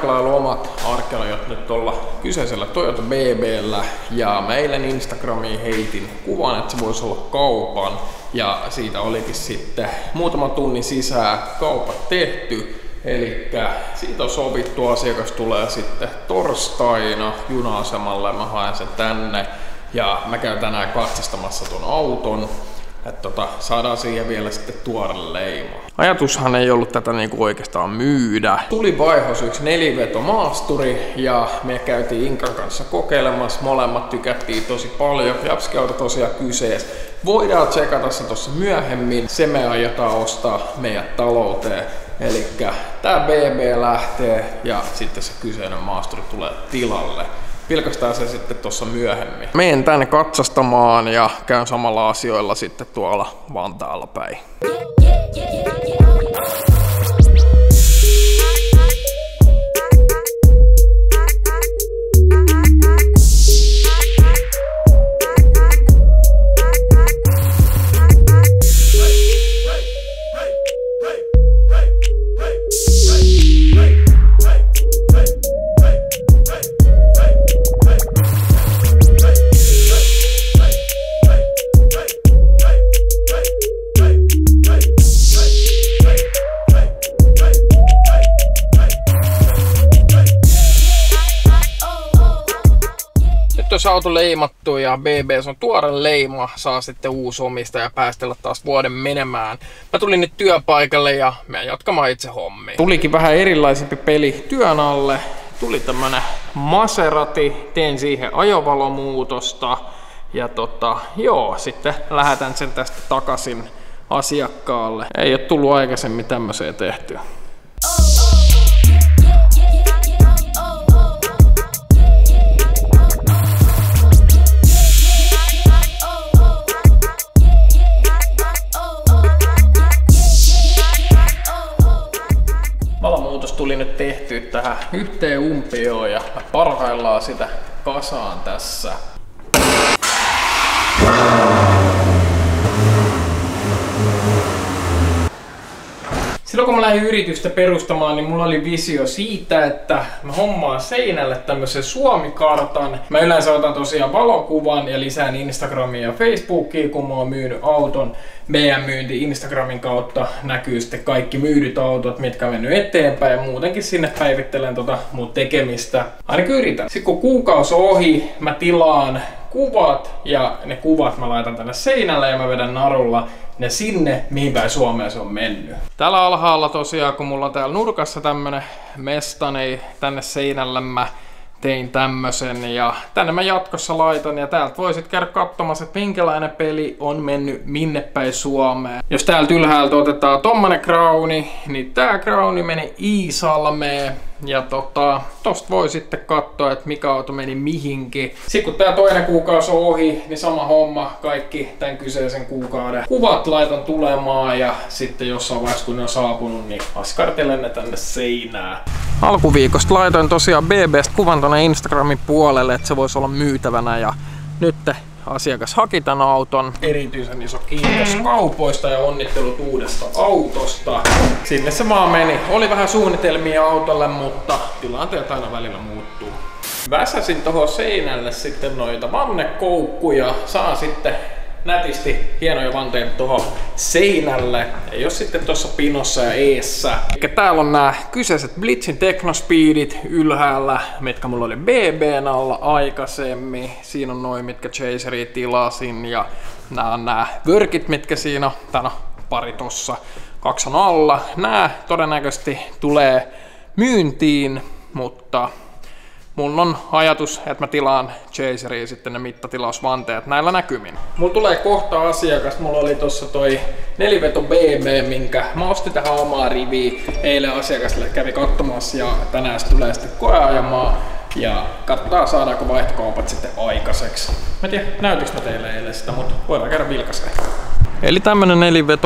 tseklailu omat arkeolojat nyt tuolla kyseisellä Toyota BB:llä ja mä eilen Instagramiin heitin kuvan, että se voisi olla kaupan ja siitä olikin sitten muutaman tunnin sisään kaupat tehty. Elikkä siitä on sovittu, asiakas tulee sitten torstaina juna-asemalle ja mä haen sen tänne ja mä käyn tänään katsastamassa ton auton. Että saadaan siihen vielä sitten tuore leima. Ajatushan ei ollut tätä niinku oikeastaan myydä. Tuli vaihos yksi nelivetomaasturi ja me käytiin Inkan kanssa kokeilemassa. Molemmat tykättiin tosi paljon. Japski-auto tosiaan kyseessä. Voidaan tsekata se tossa myöhemmin. Se me aiotaan ostaa meidän talouteen. Elikkä tää BB lähtee ja sitten se kyseinen maasturi tulee tilalle. Vilkaistaan se sitten tuossa myöhemmin. Menen tänne katsastamaan ja käyn samalla asioilla sitten tuolla Vantaalla päin. Jos auto leimattu ja BB:ssä on tuore leima, saa sitten uusi omistaja päästellä taas vuoden menemään. Mä tulin nyt työpaikalle ja mä jatkamaan itse hommia. Tulikin vähän erilaisempi peli työn alle. Tuli tämmönen Maserati, tein siihen ajovalomuutosta ja sitten lähetän sen tästä takaisin asiakkaalle. Ei oo tullut aikaisemmin tämmöiseen tehtyä. Tuli nyt tehty tähän yhteen umpioon ja parhaillaan sitä kasaan tässä. Silloin kun mä lähdin yritystä perustamaan, niin mulla oli visio siitä, että mä hommaan seinälle tämmöisen Suomi-kartan. Mä yleensä otan tosiaan valokuvan ja lisään Instagramiin ja Facebookiin, kun mä oon myynyt auton. Meidän myynti Instagramin kautta näkyy sitten kaikki myydyt autot, mitkä on mennyt eteenpäin ja muutenkin sinne päivittelen mun tekemistä. Ainakin yritän. Sitten kun kuukausi ohi, mä tilaan kuvat ja ne kuvat mä laitan tänne seinälle ja mä vedän narulla ne sinne, mihin päin Suomeen se on mennyt. Täällä alhaalla tosiaan, kun mulla on täällä nurkassa tämmönen mesta, niin tänne seinällä mä tein tämmösen ja tänne mä jatkossa laitan ja täältä voisit käydä katsomassa, että minkälainen peli on mennyt minne päin Suomeen. Jos täältä ylhäältä otetaan tommonen krauni, niin tää krauni meni Iisalmeen ja tosta voi sitten katsoa, että mikä auto meni mihinkin. Sitten kun tää toinen kuukausi on ohi, niin sama homma, kaikki tämän kyseisen kuukauden kuvat laitan tulemaan ja sitten jossain vaiheessa kun ne on saapunut, niin askartelen ne tänne seinään. Alkuviikosta laitoin tosiaan BB:stä kuvan tonne Instagramin puolelle, että se voisi olla myytävänä ja nyt asiakas haki tän auton. Erityisen iso kiitos kaupoista ja onnittelut uudesta autosta. Sinne se vaan meni. Oli vähän suunnitelmia autolle, mutta tilanteet aina välillä muuttuu. Väsäsin tohon seinälle sitten noita vannekoukkuja. Saan sitten nätisti hienoja vanteita tuohon seinälle. Ei oo sitten tuossa pinossa ja eessä. Eli täällä on nämä kyseiset Blitzin Technospeedit ylhäällä, mitkä mulla oli BB:n alla aikaisemmin. Siinä on noin, mitkä Chaseria tilasin ja nämä on nämä vörkit, mitkä siinä on. Täällä on pari tossa. 2 on alla. Nämä todennäköisesti tulee myyntiin, mutta mulla on ajatus, että mä tilaan Chaseria sitten ne mittatilausvanteet näillä näkymin. Mulla tulee kohta asiakas. Mulla oli tossa toi neliveto BB, minkä mä ostin tähän omaa riviin. Eilen asiakas kävi katsomassa ja tänään se tulee sitten koeajamaan. Ja katsotaan saadaanko vaihtokaupat sitten aikaiseksi. Mä en tiedä, näytinkö mä teille eilen sitä, mutta voidaan käydä vilkaisemaan. Eli tämmönen neliveto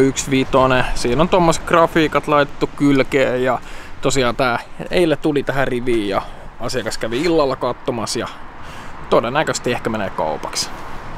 BB15. Siinä on tommoset grafiikat laitettu kylkeen ja tosiaan tää eilen tuli tähän riviin ja asiakas kävi illalla katsomassa ja todennäköisesti ehkä menee kaupaksi.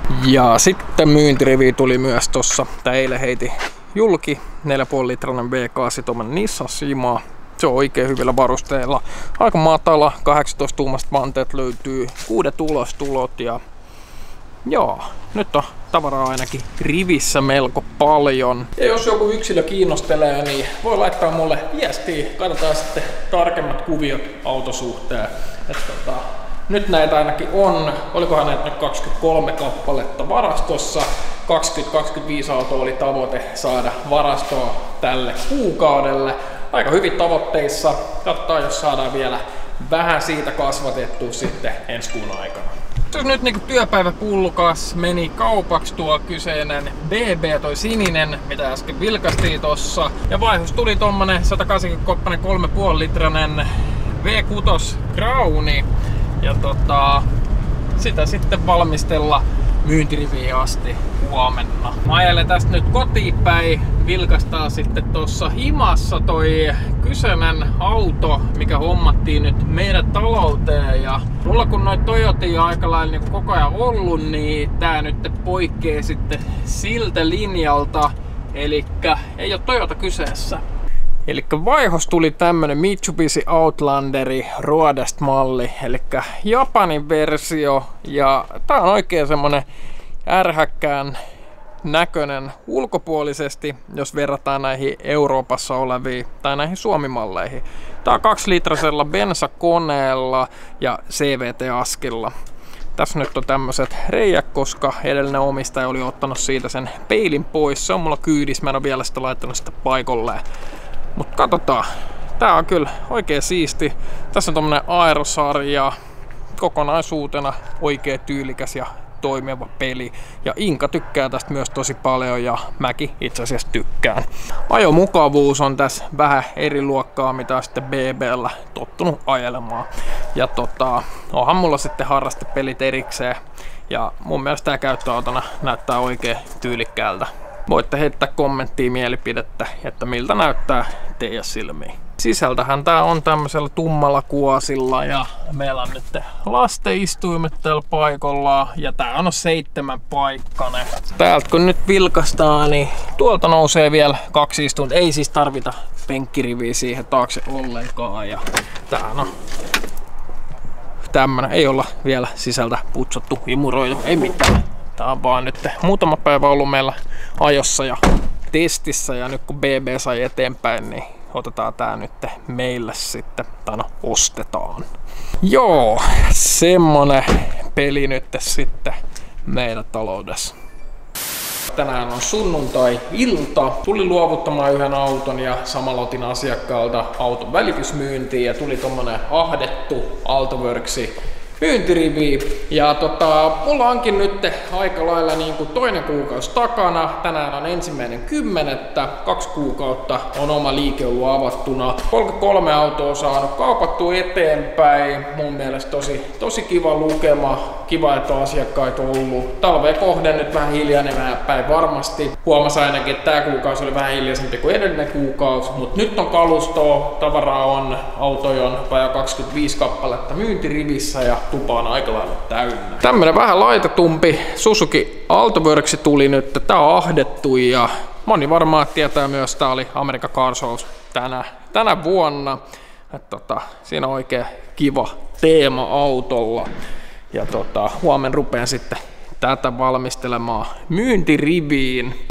Ja sitten myyntirivi tuli myös tossa. Tää eilen heiti julki 4,5 litrainen V8 Nissan Sima. Se on oikein hyvillä varusteilla. Aika matala, 18-tuumaiset vanteet löytyy, 6 ulostulot ja joo, nyt on tavaraa ainakin rivissä melko paljon. Ja jos joku yksilö kiinnostelee, niin voi laittaa mulle viestiä. Katsotaan sitten tarkemmat kuviot autosuhteen. Nyt näitä ainakin on. Olikohan näitä nyt 23 kappaletta varastossa. 20-25 autoa oli tavoite saada varastoa tälle kuukaudelle. Aika hyvin tavoitteissa. Katsotaan, jos saadaan vielä vähän siitä kasvatettua sitten ensi kuun aikana. Nyt niin työpäiväpullukas meni kaupaksi tuo kyseinen BB, toi sininen, mitä äsken vilkastiin tossa. Ja vaihus tuli tommonen 180-koppainen 3,5 litranen V6 Crowni. Ja sitä sitten valmistella myyntiriviin asti huomenna. Mä ajelen tästä nyt kotiin päin. Vilkastaa sitten tuossa himassa toi kyseinen auto, mikä hommattiin nyt meidän talouteen. Ja mulla kun noit Toyotia aika lailla niin koko ajan ollut, niin tää nyt poikkeaa sitten siltä linjalta. Elikkä ei oo Toyota kyseessä. Elikkä vaihos tuli tämmönen Mitsubishi Outlanderi Roadest-malli, elikkä Japanin versio, ja tää on oikein semmonen ärhäkkään näköinen ulkopuolisesti, jos verrataan näihin Euroopassa oleviin tai näihin Suomi-malleihin. Tää on 2-litrasella bensakoneella ja CVT-askilla. Tässä nyt on tämmöiset reijät, koska edellinen omistaja oli ottanut siitä sen peilin pois. Se on mulla kyydissä, mä en ole vielä sitä laittanut sitä paikalleen. Mutta katsotaan. Tää on kyllä oikein siisti. Tässä on tommonen aerosarja. Kokonaisuutena oikein tyylikäs ja toimiva peli. Ja Inka tykkää tästä myös tosi paljon ja mäkin itse asiassa tykkään. Ajomukavuus on tässä vähän eri luokkaa, mitä sitten BB:llä tottunut ajelemaan. Ja onhan mulla sitten harrastepelit erikseen. Ja mun mielestä tää käyttöautona näyttää oikein tyylikkäältä. Voitte heittää kommenttia mielipidettä, että miltä näyttää teidän silmiin. Sisältähän tää on tämmöisellä tummalla kuosilla ja meillä on nyt lastenistuimet täällä paikallaan ja tää on 7-paikkainen. Täältä kun nyt vilkastaa, niin tuolta nousee vielä 2 istuinta. Ei siis tarvita penkkiriviä siihen taakse ollenkaan ja tää on tämmönen. Ei olla vielä sisältä putsattu, imuroitu, ei mitään. Tää on vaan nyt muutama päivä ollut meillä ajossa ja testissä ja nyt kun BB sai eteenpäin, niin otetaan tää nyt meille sitten, tai no ostetaan. Joo, semmonen peli nyt sitten meidän taloudessa. Tänään on sunnuntai-ilta. Tulin luovuttamaan yhden auton ja samalla otin asiakkaalta auton välitysmyyntiin ja tuli tommonen ahdettu Altoworksi myyntirivi. Ja mulla onkin nyt aika lailla niin kuin toinen kuukausi takana. Tänään on 1.10. 2 kuukautta on oma liike ollut avattuna. 33 autoa saanut kaupattua eteenpäin. Mun mielestä tosi kiva lukema. Kiva, että on asiakkaita ollut. Talveen kohden nyt vähän hiljainen päin varmasti. Huomasin ainakin, että tää kuukausi oli vähän hiljaisempi kuin edellinen kuukausi. Mutta nyt on kalustoa, tavaraa on, autoja on vajaa 25 kappaletta myyntirivissä ja tupa on aika lailla täynnä. Tämmönen vähän laitetumpi Suzuki Altoworks tuli nyt. Tää on ahdettu ja moni varmaan tietää myös, tää oli American Car Shows tänä vuonna. Siinä on oikein kiva teema autolla. Ja huomenna rupean sitten tätä valmistelemaan myyntiriviin.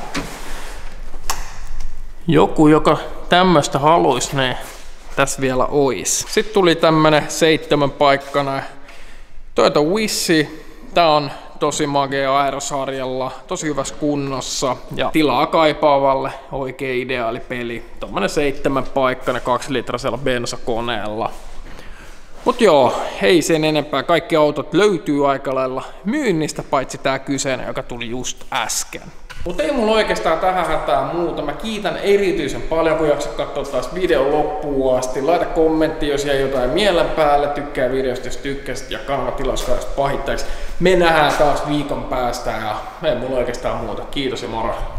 Joku, joka tämmöstä haluis, niin tässä vielä ois. Sitten tuli tämmönen 7-paikkainen Toyota Wishi. Tää on tosi magea aerosarjalla, tosi hyvässä kunnossa ja tilaa kaipaavalle oikein ideaali peli. Tommonen 7-paikkainen 2-litrasella bensakoneella. Mut joo, ei sen enempää. Kaikki autot löytyy aika lailla myynnistä, paitsi tää kyseinen, joka tuli just äsken. Mutta ei mulla oikeastaan tähän hätään muuta. Mä kiitän erityisen paljon, kun jaksat katsoa taas videon loppuun asti. Laita kommentti, jos jäi jotain mielen päälle. Tykkää videosta, jos tykkäsit, ja kanava tilauskaudesta pahittajaksi. Me nähdään taas viikon päästä ja ei mulla oikeastaan muuta. Kiitos ja moro!